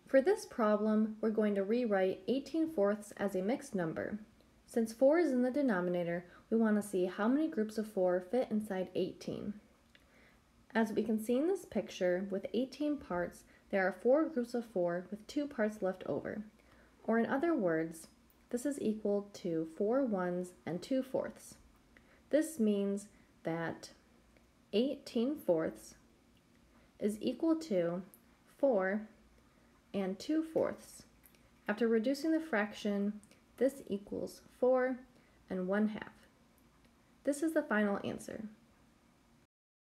For this problem, we're going to rewrite 18/4 as a mixed number. Since 4 is in the denominator, we want to see how many groups of 4 fit inside 18. As we can see in this picture, with 18 parts, there are 4 groups of 4 with 2 parts left over. Or in other words, this is equal to 4 ones and 2 fourths. This means that 18/4 is equal to 4 and 2 fourths. After reducing the fraction, this equals 4 and 1/2. This is the final answer.